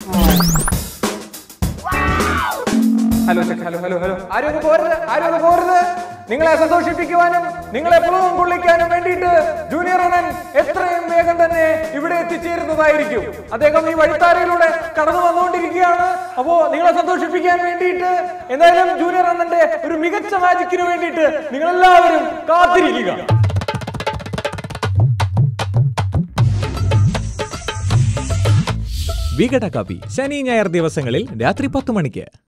Hello hello hello hello ആരും പോരുത്. നിങ്ങളെ സന്തോഷിപ്പിക്കുവാനും നിങ്ങളെ എപ്പോഴും കൊള്ളിക്കാനും വേണ്ടിയിട്ട് ജൂനിയർ അണ്ണൻ എത്രയും വേഗം തന്നെ ഇവിടെ എത്തിച്ചേരുന്നതായിരിക്കും. അദ്ദേഹം ഈ വഴിത്താരയിലൂടെ കടന്നു വന്നുകൊണ്ടിരിക്കുകയാണ്. അപ്പോ നിങ്ങളെ സന്തോഷിപ്പിക്കാൻ വേണ്ടിയിട്ട് എന്തായാലും ജൂനിയർ അണ്ണന്റെ ഒരു മികച്ച മാജിക്കിന് വേണ്ടിയിട്ട് നിങ്ങളെല്ലാവരും കാത്തിരിക്കുക. വികട കവി ശനി ഞായർ ദിവസങ്ങളിൽ രാത്രി 10 മണിക്ക്.